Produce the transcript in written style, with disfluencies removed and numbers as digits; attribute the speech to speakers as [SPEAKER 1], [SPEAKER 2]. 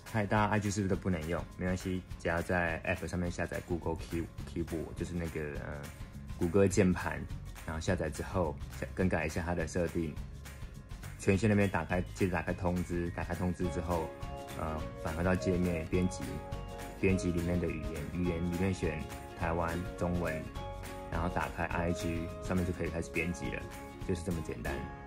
[SPEAKER 1] 嗨，大家 IG 是不是都不能用？没关系，只要在 App 上面下载 Google Keyboard， 就是那个谷歌键盘，然后下载之后更改一下它的设定，权限那边打开，接着打开通知，打开通知之后，返回到界面编辑里面的语言里面选台湾中文，然后打开 IG 上面就可以开始编辑了，就是这么简单。